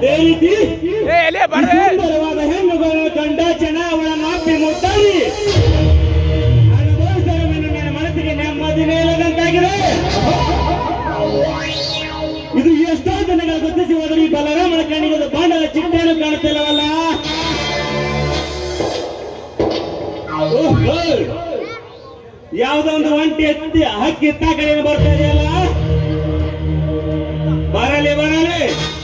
ಅದೇ ರೀತಿ ಸುಂದರವಾದ ಹೆಣ್ಣುಗಳನ್ನು ಕಂಡ ಚುನಾವಣೆ ಅಪ್ಪಿ ಮುಟ್ಟಾಡಿ ಅನುಭವಿಸಲು ನನ್ನ ಮನಸ್ಸಿಗೆ ನೆಮ್ಮದಿ ಮೇಲದಂತಾಗಿದೆ. ಇದು ಎಷ್ಟೋ ಜನಗಳ ಗುರುತಿಸಿ ಹೋದರೂ ಈ ಬಲರಾಮನ ಕಣ್ಣಿಗೆ ಒಂದು ಬಾಂಡದ ಚಿಟ್ಟೆಯನ್ನು ಕಾಣುತ್ತಿಲ್ಲವಲ್ಲ. ಯಾವುದೋ ಒಂದು ಒಂಟಿ ಎತ್ತಿ ಹಕ್ಕಿ ಎತ್ತ ಕಡೆಯನ್ನು ಬರ್ತಾ ಇದೆಯಲ್ಲ. ಬರಲಿ ಬರಲಿ.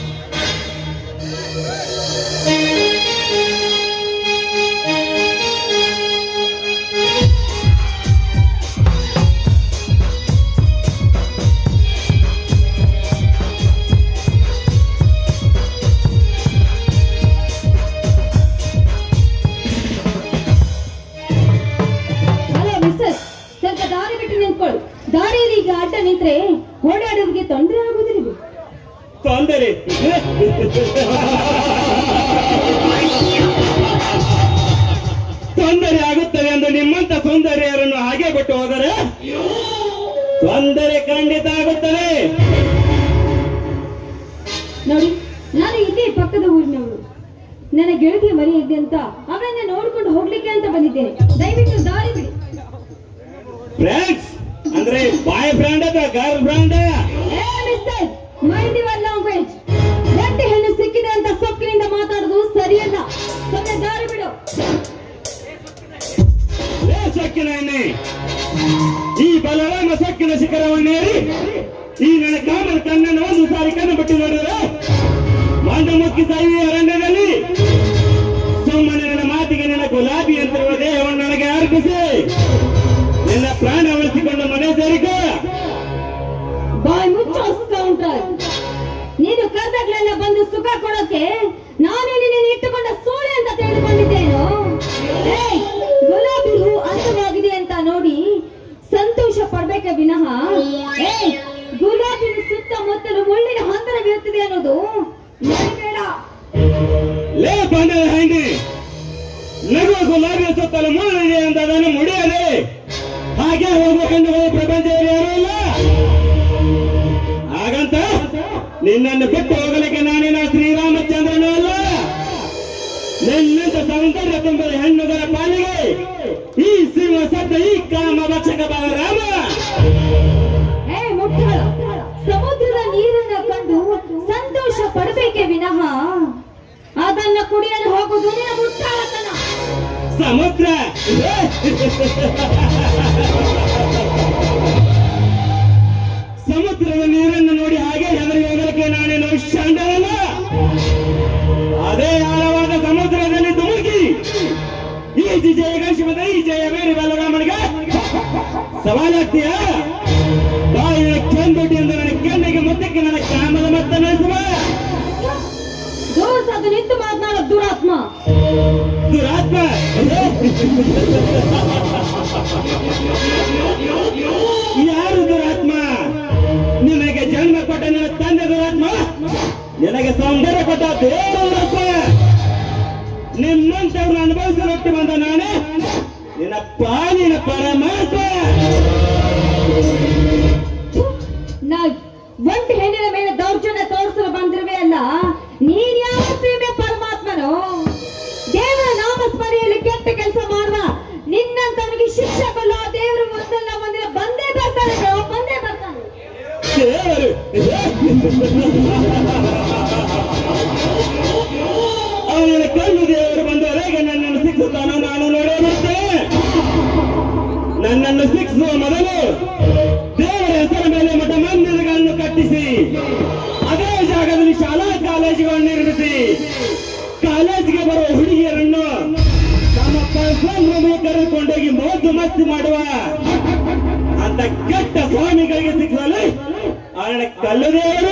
ದಾರಿಯಲ್ಲಿ ಈಗ ಅಡ್ಡ ನಿಂತ್ರೆ ಓಡಾಡೋರಿಗೆ ತೊಂದರೆ ಆಗುವುದಿಲ್ಲ. ತೊಂದರೆ ತೊಂದರೆ ಆಗುತ್ತದೆ ಎಂದು ನಿಮ್ಮಂತ ಸೌಂದರ್ಯರನ್ನು ಹಾಗೆ ಬಿಟ್ಟು ಹೋದರೆ ತೊಂದರೆ ಖಂಡಿತ ಆಗುತ್ತದೆ. ನೋಡಿ, ನಾನು ಇದೇ ಪಕ್ಕದ ಊರಿನವರು. ನನ್ನ ಗೆಳತಿಯ ಮನೆ ಇದೆ ಅಂತ ಅವಳನ್ನ ನೋಡ್ಕೊಂಡು ಹೋಗ್ಲಿಕ್ಕೆ ಅಂತ ಬಂದಿದ್ದೇನೆ. ದಯವಿಟ್ಟು ದಾರಿ ಬಿಡಿ. ಫ್ರೆಂಡ್ಸ್ ಅಂದ್ರೆ ಬಾಯ್ ಫ್ರೆಂಡ್ ಅಥವಾ ಗರ್ಲ್ ಫ್ರೆಂಡ್? ಲ್ಯಾಂಗ್ವೇಜ್ ಗಂಟೆ ಹೆಣ್ಣು ಸಿಕ್ಕಿದೆ ಅಂತ ಸೊಕ್ಕಿನಿಂದ ಮಾತಾಡುದು ಸರಿಯಲ್ಲ. ಸುಮ್ಮನೆ ದಾರಿ ಬಿಡು. ಸೊಕ್ಕಿನ ಎಣ್ಣೆ ಈ ಬಲರಾಮ ಸೊಕ್ಕಿನ ಶಿಖರವನ್ನೇರಿ ಈ ನನ್ನ ಕಾಮನ ಕಣ್ಣನ್ನು ಒಂದು ಸಾರಿ ಕಣ್ಣು ಬಿಟ್ಟು ನೋಡಿದ್ರೆ ಮಂಡು ಮುಕ್ಕಿ ಸಾಯಿ ಅರಣ್ಯದಲ್ಲಿ ಸುಮ್ಮನೆ ನನ್ನ ಮಾತಿಗೆ ನಿನ್ನ ಗುಲಾಬಿ ಅಂತಿರುವ ದೇಹವನ್ನು ನನಗೆ ಅರ್ಪಿಸಿ ನಿನ್ನ ಪ್ರಾಣ ಉಳಿಸಿಕೊಂಡು ಮನೆ ಸೇರಿಕೋ. ಬಾಯ್ ಮುಚ್ಚೋ ಕೌಂಟರ್. ನೀನು ಕರ್ದಾಗ್ಲೆಲ್ಲ ಬಂದು ಸುಖ ಕೊಡೋಕೆ ನಾನು ನಿನ್ನ ಇಟ್ಟುಕೊಂಡ ಸೂಳೆ ಅಂತ ತಿಳಿದುಕೊಂಡಿದ್ದೇನು? ಗುಲಾಬಿ ಹೂ ಅಂದವಾಗಿದೆ ಅಂತ ನೋಡಿ ಸಂತೋಷ ಪಡ್ಬೇಕೆ ವಿನಃ ಗುಲಾಬಿ ಸುತ್ತಮುತ್ತಲು ಮುಳ್ಳಿನ ಹಂತರವಿರುತ್ತದೆ ಅನ್ನೋದು ಬೇಡ. ಲೇ ಬಂದ ಹಂಡಿ ನಗು ಗುಲಾಬಿ ಸುತ್ತಲೂ ಮುಳ್ಳಿದೆ ಅಂತ ಅದನ್ನು ಮುಡಿಯಲೇ ಹಾಗೆ ಹೋಗುವ ಹೆಣ್ಣುಗಳು ಪ್ರಪಂಚದಲ್ಲಿ ಯಾರೂ ಇಲ್ಲ. ಹಾಗಂತ ನಿನ್ನನ್ನು ಬಿಟ್ಟು ಹೋಗಲಿಕ್ಕೆ ನಾನೇನ ಶ್ರೀರಾಮಚಂದ್ರನೂ ಅಲ್ಲ. ನಿನ್ನಂತ ಸೌಂದರ್ಯ ತುಂಬದ ಹೆಣ್ಣುಗಳ ಪಾಲಿಗೆ ಈ ಸಿಂಹ ಸತ್ತ ಈ ಕಾಮ ಭಕ್ಷಕ ಬಲರಾಮ. ಸಮುದ್ರದ ನೀರನ್ನ ಕಂಡು ಸಂತೋಷ ಪಡಬೇಕೆ ವಿನಃ ಅದನ್ನ ಕುಡಿಯಲು ಹೋಗುವುದು ನಿನ್ನ ಮುಟ್ಟಾಳತನ. ಸಮುದ್ರ ಸಮುದ್ರದ ನೀರನ್ನು ನೋಡಿ ಹಾಗೆ ಹೆದರಿ ಹೋಗಲಿಕ್ಕೆ ನಾನೇನು ಷಂಡನಲ್ಲ. ಅದೇ ಆಳವಾದ ಸಮುದ್ರದಲ್ಲಿ ಧುಮುಕಿ ಈ ಜಯಗಂಶಮದ ಈ ಜಯ ಬೇರೆ ಬಲರಾಮನಿಗೆ ಸವಾಲಾಗ್ತೀಯ? ಬಾಯಿನ ಕೆಂದುಟಿ ಎಂದು ನನ್ನ ಕೆನ್ನೆಗೆ ಮುದ್ದಕ್ಕೆ ನನ್ನ ಕಾಮದ ಮತ್ತ ನಡೆಸುವ ಅದು ನಿಂತು ಮಾತನಾಡೋ ದುರಾತ್ಮ. ದುರಾತ್ಮ ಯಾರು ದುರಾತ್ಮ? ನಿನಗೆ ಜನ್ಮ ಕೊಟ್ಟ ನಿನ್ನ ತಂದೆ ದುರಾತ್ಮ, ನಿನಗೆ ಸೌಂದರ್ಯ ಕೊಟ್ಟ ದೇವರು ದುರಾತ್ಮ. ನಿಮ್ಮಂತವ್ರನ್ನ ಅನುಭವಿಸಲು ಬಂದ ನಾನೇ ನಿನ್ನ ಪಾಲಿನ ಪರಮಾತ್ಮ. ಒಂಟಿ ಹೆಣ್ಣಿನ ಮೇಲೆ ದೌರ್ಜನ್ಯ ತೋರಿಸಲು ಬಂದಿರುವೆ ಅಲ್ಲ. ನೀನ್ ಯಾವ ಸೀಮೆ ಪರಮಾತ್ಮನೋ? ದೇವರ ನಾಮ ಸ್ಮರೆಯಲ್ಲಿ ಕೆಟ್ಟ ಕೆಲಸ ಮಾಡುವ ನಿನ್ನಂತವನಿಗೆ ಶಿಕ್ಷೆ ಕೊಲ್ಲ ದೇವರು ಒಂದಲ್ಲ ಒಂದಿನ ಬಂದೇ ಬರ್ತಾನೆ, ಬಂದೇ ಬರ್ತಾನೆ. ಅವನ ಕಣ್ಣು ದೇವರು ಬಂದವರೆಗೆ ನನ್ನನ್ನು ಶಿಕ್ಷಿಸುತ್ತಾನೋ ನಾನು ನೋಡೇ ಬರ್ತೇನೆ. ನನ್ನನ್ನು ಶಿಕ್ಷಿಸುವ ಮೊದಲು ದೇವರ ಹೆಸರ ಮೇಲೆ ಮಠ ಮಂದಿರಗಳನ್ನು ಕಟ್ಟಿಸಿ ಅದೇ ಜಾಗದಲ್ಲಿ ಶಾಲಾ ಕಾಲೇಜುಗಳನ್ನು ನಿರ್ಮಿಸಿ ಕಾಲೇಜಿಗೆ ಬರುವ ಹುಡುಗಿಯರನ್ನು ತಮ್ಮ ಪರ್ಸನಲ್ ರೂಮಿಗೆ ಕರೆದುಕೊಂಡೋಗಿ ಮೋಜು ಮಸ್ತಿ ಮಾಡುವ ಅಂತ ಕೆಟ್ಟ ಸ್ವಾಮಿಗಳಿಗೆ ಶಿಕ್ಷಿಸಲು ಅವನ ಕಲ್ಲು ದೇವರು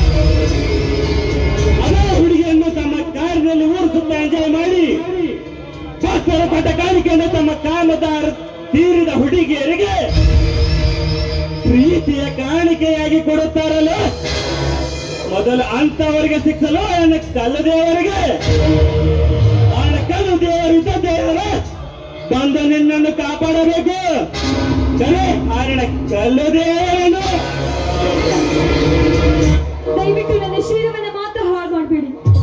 ಅದೇ ಹುಡುಗಿಯನ್ನು ತಮ್ಮ ಕಾರಿನಲ್ಲಿ ಊರು ಸುತ್ತ ಎಂಜಾಯ್ ಮಾಡಿ ಭಕ್ತರ ಪಟ್ಟ ಕಾಣಿಕೆಯನ್ನು ತಮ್ಮ ಕಾಮದ ತೀರಿದ ಹುಡುಗಿಯರಿಗೆ ಪ್ರೀತಿಯ ಕಾಣಿಕೆಯಾಗಿ ಕೊಡುತ್ತಾರಲ್ಲ, ಮೊದಲು ಅಂತವರಿಗೆ ಶಿಕ್ಷಲು ಅವನ ಕಲ್ಲು ದೇವರಿಗೆ. ಅವನ ಕಲ್ಲು ದೇವರಿದ್ದ ದೇವರ ಬಂದು ನಿನ್ನನ್ನು ಕಾಪಾಡಬೇಕು. ಸರಿ, ಅವನ ಕಲ್ಲು ದೇವರನ್ನು ದಯವಿಟ್ಟು ನನ್ನ ಶೀಲವನ್ನ ಮಾತ್ರ ಹಾಳು ಮಾಡಬೇಡಿ.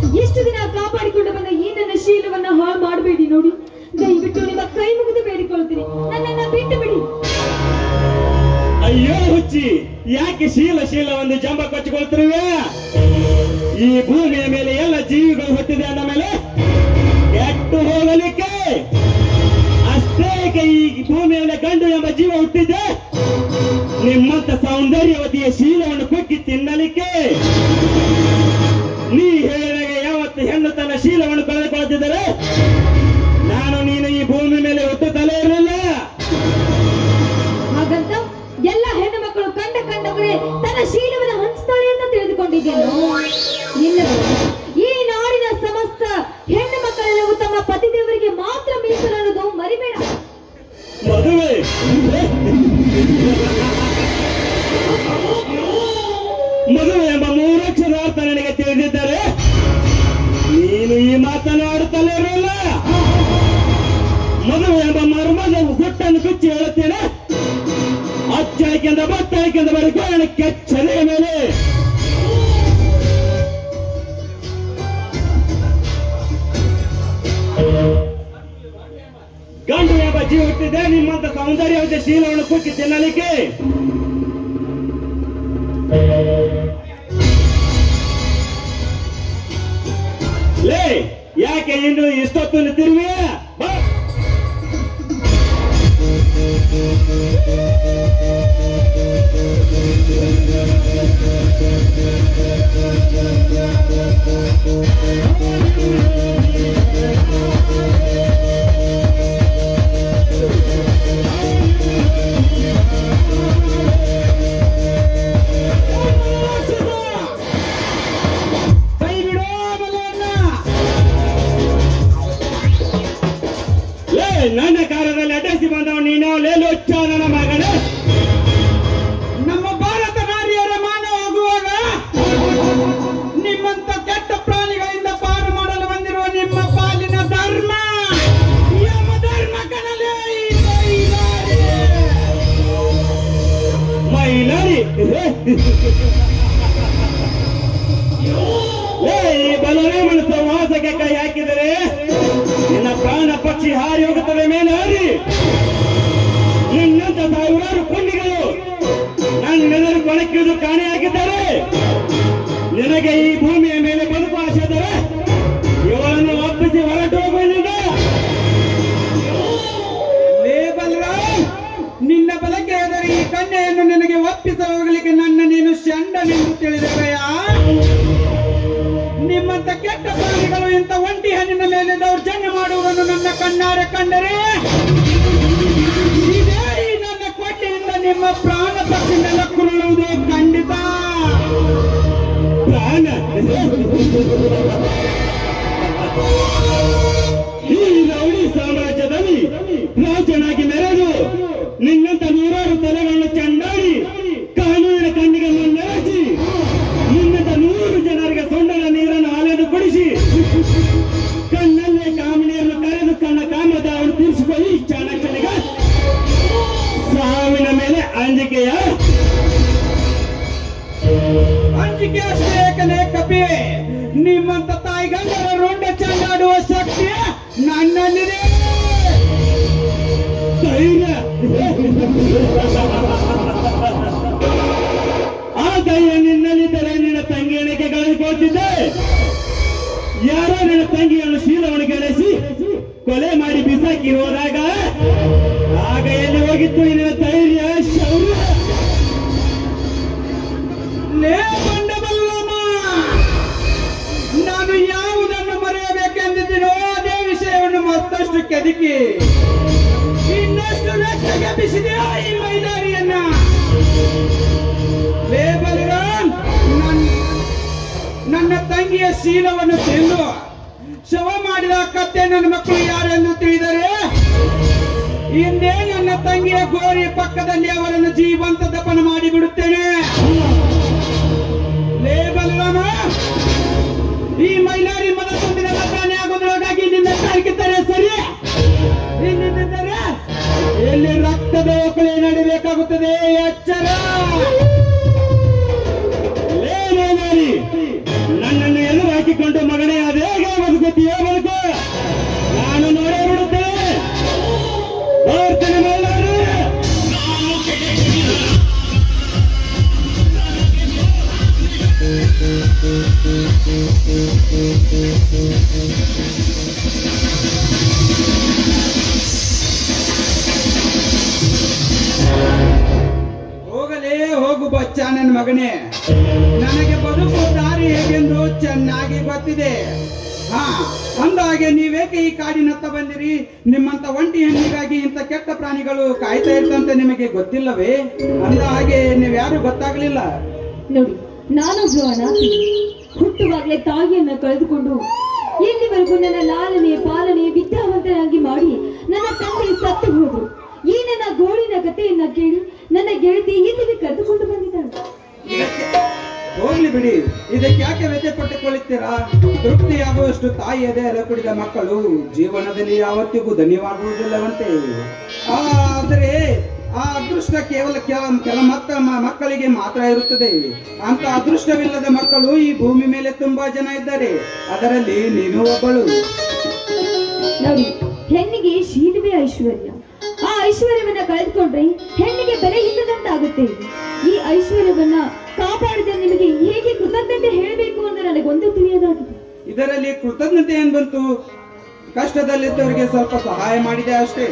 ಹುಚ್ಚಿ, ಯಾಕೆ ಶೀಲ ಒಂದು ಜಂಬ ಕೊಚ್ಚಿಕೊಳ್ತಿರುವೆ? ಈ ಭೂಮಿಯ ಮೇಲೆ ಎಲ್ಲ ಜೀವಿಗಳು ಹುಟ್ಟಿದೆ ಅಂದ ಮೇಲೆ ಕೆಟ್ಟು ಹೋಗಲಿಕ್ಕೆ ಅಷ್ಟೇ ಈ ಭೂಮಿಯಲ್ಲಿ ಗಂಡು ಎಂಬ ಜೀವ ಹುಟ್ಟಿದ್ದೆ. ನಿಮ್ಮಂತ ಸೌಂದರ್ಯವತಿಯ ಶೀಲವನ್ನು ಕುಕ್ಕಿ ತಿನ್ನಲಿಕ್ಕೆ. ನೀ ಹೇಳಿದಾಗ ಯಾವತ್ತು ಹೆಣ್ಣು ತನ್ನ ಶೀಲವನ್ನು ಕಳೆದುಕೊಳ್ಳುತ್ತಿದ್ದರೆ ನಾನು ನೀನು ಈ ಭೂಮಿ ಮೇಲೆ ಹುಟ್ಟುತ್ತಲೇ ಇರಲಿಲ್ಲ. ಹಾಗಂತ ಎಲ್ಲ ಹೆಣ್ಣು ಮಕ್ಕಳು ಕಂಡವರೇ ತನ್ನ ಶೀಲವನ್ನು ಹಂಚ್ತಾಳೆ ಅಂತ ತಿಳಿದುಕೊಂಡಿದ್ದೇನು? ಇಲ್ಲ, ಈ ನಾಡಿನ ಸಮಸ್ತ ಹೆಣ್ಣು ಮಕ್ಕಳೆಲ್ಲವೂ ತಮ್ಮ ಪತಿದೇವರಿಗೆ ಮಾತ್ರ ಮೀಸಲನ್ನೋದು ಮರಿಬೇಡ. ಮದುವೆ ಮದುವೆ ಎಂಬ ಮೂರಕ್ಷರ ಅರ್ಥ ನನಗೆ ತಿಳಿದಿದ್ದರೆ ನೀನು ಈ ಮಾತನ್ನು ಆಡುತ್ತಲೇ ಇರಲ್ಲ. ಮದುವೆ ಎಂಬ ಮರ್ಮದ ಗುಟ್ಟನ್ನು ಬಿಚ್ಚಿ ಹೇಳುತ್ತೇನೆ. ಅಚ್ಚಾಯ್ಕೆಂದ ಬತ್ತಾಯ್ಕೆಂದ ಬರೀ ಕೆಚ್ಚನೆಯ ಮೇಲೆ ಗಂಡು ಎಂಬ ಜೀವ ಹುಟ್ಟಿದೆ. ನಿಮ್ಮಂತ ಸೌಂದರ್ಯವತ ಶೀಲವನ್ನು ಕುಕ್ಕಿ ತಿನ್ನಲಿಕ್ಕೆ. ಲೇ, ಯಾಕೆ ಇನ್ನು ಇಷ್ಟೊತ್ತು ತಿರುವಿ? ನನ್ನ ಕಾಲದಲ್ಲಿ ಅಡ್ಡಿಸಿ ಬಂದವ ನೀನು ಲೇಲೊಚ್ಚ ನನ್ನ ಮಗನೇ. ನಮ್ಮ ಭಾರತ ನಾರಿಯರ ಮಾನ ಹೋಗುವಾಗ ನಿಮ್ಮಂತ ಕೆಟ್ಟ ಪ್ರಾಣಿಗಳಿಂದ ಪಾರು ಮಾಡಲು ಬಂದಿರುವ ನಿಮ್ಮ ಪಾಲಿನ ಧರ್ಮ ಯಮ ಧರ್ಮ ಕಣಲೇ ಮೈಲಾರಿ. ಈ ಬಲರಾಮನ ಸಂವಾಸಕ್ಕೆ ಕೈ ಹಾಕಿದರೆ ನಿನ್ನ ಪ್ರಾಣ ಪಕ್ಷಿ ಹಾರಿ ಹೋಗುತ್ತದೆ ಮೇಲೆ ಹಾರಿ. ನಿನ್ನಂತ ಸಾವಿರಾರು ಪುಂಡಿಗಳು ನನ್ನೆದುರು ಕೊಳಕಿದ್ದು ಕಾಣೆಯಾಗಿದ್ದಾರೆ. ನಿನಗೆ ಈ ಭೂಮಿಯ ಮೇಲೆ ಬದುಕು ಆಸೆ ಇದ್ದರೆ ಇವಳನ್ನು ಒಪ್ಪಿಸಿ ಹೊರಟು ಹೋಗುವುದಿಲ್ಲ. ಬಲರಾಮ್, ನಿನ್ನ ಬಲಕ್ಕೆ ಹೋದರೆ ಈ ಕನ್ಯೆಯನ್ನು ನಿನಗೆ ಒಪ್ಪಿಸ ಹೋಗಲಿಕ್ಕೆ ನನ್ನ ನೀನು ಷಂಡನೆಂದು ತಿಳಿದೆಯಾ? ನಿಮ್ಮಂತ ಕೆಟ್ಟ ಪ್ರಾಣಿಗಳು ಇಂಥ ಒಂಟಿ ಹಣ್ಣಿನ ಮೇಲೆ ದೌರ್ಜನ್ಯ ಮಾಡುವುದನ್ನು ನನ್ನ ಕಣ್ಣಾರೆ ಕಂಡರೆ ಇದೇ ಈ ನನ್ನ ಕೊಟ್ಟೆಯಿಂದ ನಿಮ್ಮ ಪ್ರಾಣ ಪಕ್ಷಿನೆಲ್ಲ ಕುರುಳುವುದು ಖಂಡಿತ. ಪ್ರಾಣ ಈ ರೌಡಿ ಸಾಮ್ರಾಜ್ಯದಲ್ಲಿ ರಾಜನಾಗಿ ಮೆರೆದು ನಿನ್ನಂತ ನೂರಾರು ತಲೆಗಳನ್ನು ಚಂಡಾಡಿ ಕಾನೂನಿನ ಕಣ್ಣಿಗೆ ಮುನ್ನೆರಚಿ ನಿನ್ನಂತ 100 ಜನರಿಗೆ ಸೊಂಡನ ನೀರನ್ನು ಹಾಲೆದು ಕುಡಿಸಿ ಕಣ್ಣಲ್ಲೇ ಕಾಮಣಿಯನ್ನು ಕರೆದು ಕಣ್ಣ ಕಾಮದ ಅವನು ತೀರಿಸಿಕೊಳ್ಳಿ ಚಾಣಕ್ಯನಿಗೆ ಸಾವಿನ ಮೇಲೆ ಅಂಜಿಕೆಯ ಅಂಜಿಕೆ ಅಷ್ಟೇ ಏಕನೇ ಕಪಿ. ನಿಮ್ಮಂತ ತಾಯಿಗಂಡರ ರುಂಡ ಚಂಡಾಡುವ ಶಕ್ತಿ ನನ್ನಲ್ಲಿದೆ. ಧೈರ್ಯ ಆ ಧೈರ್ಯ ನಿನ್ನಲ್ಲಿದ್ದರೆ ನಿನ್ನ ತಂಗಿಯಣಿಗೆ ಕಳೆದುಕೊಳ್ತಿದ್ದೆ. ಯಾರೋ ನಿನ್ನ ತಂಗಿಯನ್ನು ಶೀಲವನ್ನು ಗೆಳೆಸಿ ಕೊಲೆ ಮಾಡಿ ಬಿಸಾಕಿ ಹೋದಾಗ ಆಗ ಎಲ್ಲಿ ಹೋಗಿತ್ತು ನಿನ್ನ ಧೈರ್ಯ ಶೌರ್ಯ? ಬಲ್ಲಮ್ಮ, ನಾನು ಯಾವುದನ್ನು ಮರೆಯಬೇಕೆಂದಿದ್ದೀನೋ ಅದೇ ವಿಷಯವನ್ನು ಮತ್ತಷ್ಟು ಕೆದಕಿ ಇನ್ನಷ್ಟು ರಕ್ತಗೆ ಬಿಸಿದೆಯಾ ಈ ಮೈದಾರಿಯನ್ನ? ಬಲರಾಮ್, ನನ್ನ ತಂಗಿಯ ಶೀಲವನ್ನು ತಿಂದು ಶವ ಮಾಡಿದ ಕತ್ತೆ ನನ್ನ ಮಕ್ಕಳು ಯಾರೆಂದು ತಿಳಿದರೆ ಹಿಂದೆ ನನ್ನ ತಂಗಿಯ ಗೋರಿ ಪಕ್ಕದಲ್ಲಿ ಅವರನ್ನು ಜೀವಂತ ದಫನ ಮಾಡಿ ಬಿಡುತ್ತೇನೆ. ಬಲರಾಮ, ಈ ಮೈಲಾರಿ ಮದ ತುಂಬಿದ ತಾನೇ ಆಗೋದ್ರೊಳಗಾಗಿ ನಿನ್ನ ಕಾಯ್ಕಿದ್ದಾರೆ ಸರಿ. ನಿನ್ನಿದ್ದರೆ ಎಲ್ಲಿ ರಕ್ತದ ಒಕ್ಕಳೆ ನಡಿಬೇಕಾಗುತ್ತದೆ, ಎಚ್ಚರ. ನನ್ನನ್ನು ಎದುರು ಹಾಕಿಕೊಂಡು ಮಗನೇ ಅದೇಗ ಬದುಕುತ್ತೀಯೋ ಬದುಕು, ನಾನು ನೋಡೇ ಬಿಡುತ್ತೇನೆ. ಬರ್ತೇನೆ ಮೈಲಾರಿ. ಹೋಗಲೇ ಹೋಗು ಬಚ್ಚ ನನ್ನ ಮಗನೇ, ನನಗೆ ಬದುಕು ದಾರಿ ಹೇಗೆಂದು ಚೆನ್ನಾಗಿ ಗೊತ್ತಿದೆ. ಅಂದಾಗೆ ನೀವೇಕೆ ಈ ಕಾಡಿನತ್ತ ಬಂದಿರಿ? ನಿಮ್ಮಂತ ಒಂಟಿ ಹೆಣ್ಣಿಗಾಗಿ ಇಂಥ ಕೆಟ್ಟ ಪ್ರಾಣಿಗಳು ಕಾಯ್ತಾ ಇರ್ತಂತೆ ನಿಮಗೆ ಗೊತ್ತಿಲ್ಲವೇ? ಅಂದ ಹಾಗೆ ನೀವ್ಯಾರು ಗೊತ್ತಾಗ್ಲಿಲ್ಲ. ನೋಡಿ, ನಾನೊಬ್ಳು ಅನಾಥಿ. ಹುಟ್ಟುವಾಗಲೇ ತಾಯಿಯನ್ನ ಕಳೆದುಕೊಂಡು ಇಲ್ಲಿವರೆಗೂ ನನ್ನ ಲಾಲನೆ ಪಾಲನೆ ವಿದ್ಯಾವಂತನಾಗಿ ಮಾಡಿ ನನ್ನ ತಂದೆ ಸತ್ತು ಹೋದ್ರು. ಈ ನನ್ನ ಗೋಳಿನ ಕಥೆಯನ್ನ ಕೇಳಿ ನನ್ನ ಗೆಳತಿ ಇಲ್ಲಿಗೆ ಕರೆದುಕೊಂಡು ಬಂದಿದ್ದಾಳೆ. ಹೋಗ್ಲಿ ಬಿಡಿ, ಇದಕ್ಕೆ ಯಾಕೆ ವ್ಯಥೆ ಪಟ್ಟುಕೊಳ್ಳುತ್ತೀರಾ? ತೃಪ್ತಿಯಾಗುವಷ್ಟು ತಾಯಿ ಎದೆ ಕುಡಿದ ಮಕ್ಕಳು ಜೀವನದಲ್ಲಿ ಯಾವತ್ತಿಗೂ ಧನ್ಯವಾಗುವುದಿಲ್ಲವಂತೆ. ಆದರೆ ಆ ಅದೃಷ್ಟ ಕೇವಲ ಕೆಲ ಮಕ್ಕಳಿಗೆ ಮಾತ್ರ ಇರುತ್ತದೆ. ಅಂತ ಅದೃಷ್ಟವಿಲ್ಲದ ಮಕ್ಕಳು ಈ ಭೂಮಿ ಮೇಲೆ ತುಂಬಾ ಜನ ಇದ್ದಾರೆ, ಅದರಲ್ಲಿ ನೀನು ಒಬ್ಬಳು. ನೋಡಿ, ಹೆಣ್ಣಿಗೆ ಶೀಲವೇ ಐಶ್ವರ್ಯ. ಆ ಐಶ್ವರ್ಯವನ್ನ ಕಳೆದುಕೊಂಡ್ರೆ ಹೆಣ್ಣಿಗೆ ಬೆಲೆ ಇಲ್ಲದಂತಾಗುತ್ತೆ. ಈ ಐಶ್ವರ್ಯವನ್ನ ಕಾಪಾಡಿದ ನಿಮಗೆ ಹೇಗೆ ಕೃತಜ್ಞತೆ ಹೇಳಬೇಕು ಅಂತ ನನಗೊಂದು ತಿಳಿಯೋದಾಗಿದೆ. ಇದರಲ್ಲಿ ಕೃತಜ್ಞತೆ ಏನ್ ಬಂತು? ಕಷ್ಟದಲ್ಲಿದ್ದವರಿಗೆ ಸ್ವಲ್ಪ ಸಹಾಯ ಮಾಡಿದೆ ಅಷ್ಟೇ.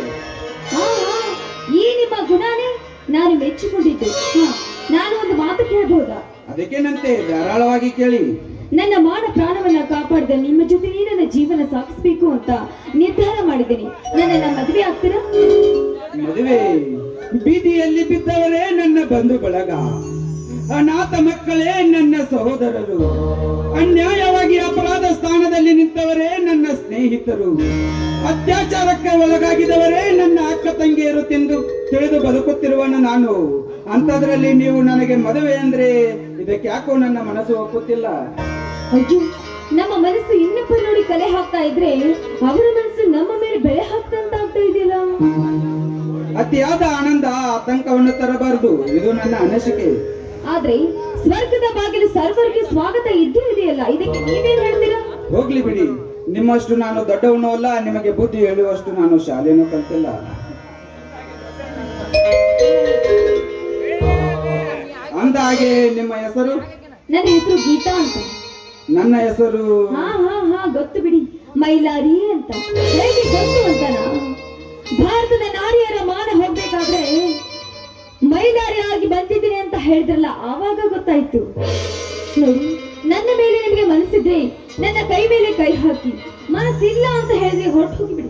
ಈ ನಿಮ್ಮ ಗುಣನೇ ನಾನು ಮೆಚ್ಚಿಕೊಂಡಿದ್ದು. ನಾನು ಒಂದು ಮಾತು ಕೇಳಬಹುದಾ? ಅದಕ್ಕೇನಂತೆ, ಧಾರಾಳವಾಗಿ ಕೇಳಿ. ನನ್ನ ಮಾನ ಪ್ರಾಣವನ್ನ ಕಾಪಾಡಿದ ನಿಮ್ಮ ಜೊತೆ ನನ್ನ ಜೀವನ ಸಾಗಿಸ್ಬೇಕು ಅಂತ ನಿರ್ಧಾರ ಮಾಡಿದ್ದೀನಿ. ನನ್ನ ಮದುವೆ ಆಗ್ತೀರಾ? ಮದುವೆ? ಬೀದಿಯಲ್ಲಿ ಬಿದ್ದವರೇ ನನ್ನ ಬಂಧು ಬಳಗ, ಅನಾಥ ಮಕ್ಕಳೇ ನನ್ನ ಸಹೋದರರು, ಅನ್ಯಾಯವಾಗಿ ಅಪರಾಧ ಸ್ಥಾನದಲ್ಲಿ ನಿಂತವರೇ ನನ್ನ ಸ್ನೇಹಿತರು, ಅತ್ಯಾಚಾರಕ್ಕೆ ಒಳಗಾಗಿದವರೇ ನನ್ನ ಅಕ್ಕ ತಂಗಿಯರು ತಿಳಿದು ಬದುಕುತ್ತಿರುವನು ನಾನು. ಅಂತದ್ರಲ್ಲಿ ನೀವು ನನಗೆ ಮದುವೆ ಅಂದ್ರೆ ಇದಕ್ಕೆ ಯಾಕೋ ನನ್ನ ಮನಸ್ಸು ಒಪ್ಪುತ್ತಿಲ್ಲ. ಅಯ್ಯೋ, ನಮ್ಮ ಮನಸ್ಸು ಇನ್ನೊಬ್ಬರು ನೋಡಿ ಕಲೆ ಹಾಕ್ತಾ ಇದ್ರೆ ಅವರ ಮನಸ್ಸು ನಮ್ಮ ಮೇಲೆ ಬೆಳೆ ಹಾಕ್ತಂತ ಆಗ್ತಾ ಇದೆಯಲ್ಲ. ಅತಿಯಾದ ಆನಂದ ಆತಂಕವನ್ನು ತರಬಾರದು, ಇದು ನನ್ನ ಅನಿಸಿಕೆ. ಆದ್ರೆ ಸ್ವರ್ಗದ ಬಾಗಿಲು ಸರ್ವರಿಗೆ ಸ್ವಾಗತ ಇದ್ದೇ ಇದೆಯಲ್ಲ, ಇದಕ್ಕೆ ನೀವೇನ್ ಹೇಳ್ತೀರಾ? ಹೋಗ್ಲಿ ಬಿಡಿ, ನಿಮ್ಮಷ್ಟು ನಾನು ದೊಡ್ಡವನು ಅಲ್ಲ, ನಿಮಗೆ ಬುದ್ಧಿ ಹೇಳುವಷ್ಟು ನಾನು ಶಾಲೆನೂ ಕಲ್ತಿಲ್ಲ. ಅಂದ ಹಾಗೆ ನಿಮ್ಮ ಹೆಸರು? ನನ್ನ ಹೆಸರು ಗೀತಾ ಅಂತ. ನನ್ನ ಹೆಸರು? ಹಾ ಗೊತ್ತು ಬಿಡಿ, ಮೈಲಾರಿ ಅಂತ. ಹೇಗೆ ಗೊತ್ತು ಅಂತನಾ? ಭಾರತದ ನಾರಿಯರ ಮಾನ ಹೋಗ್ಬೇಕಾದ್ರೆ ಮೈಲಾರಿ ಆಗಿ ಬಂದಿದ್ದೀನಿ ಅಂತ ಹೇಳಿದ್ರಲ್ಲ, ಆವಾಗ ಗೊತ್ತಾಯ್ತು. ನೋಡಿ, ನನ್ನ ಮೇಲೆ ನಿಮಗೆ ಮನಸ್ಸಿದ್ರೆ ನನ್ನ ಕೈ ಮೇಲೆ ಕೈ ಹಾಕಿ, ಮನಸ್ಸಿಲ್ಲ ಅಂತ ಹೇಳಿದ್ರೆ ಹೊರಟು ಹೋಗಿಬಿಡಿ.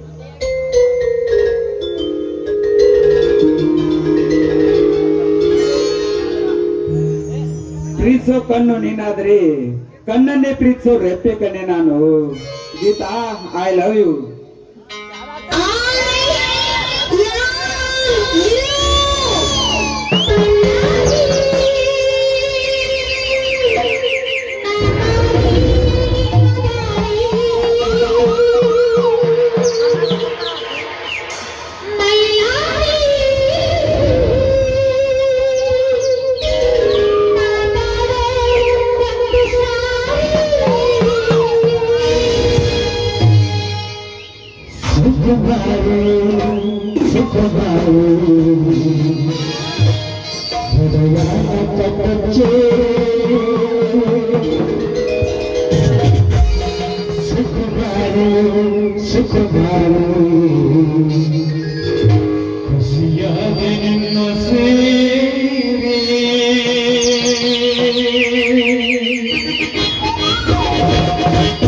ಪ್ರೀತಿಸೋ ಕಣ್ಣು ನೀನಾದ್ರಿ, ಕಣ್ಣನ್ನೇ ಪ್ರೀತಿಸೋ ರೆಪ್ಪೆ ಕಣ್ಣೆ ನಾನು. Geeta, I love you. ಸೇರಿ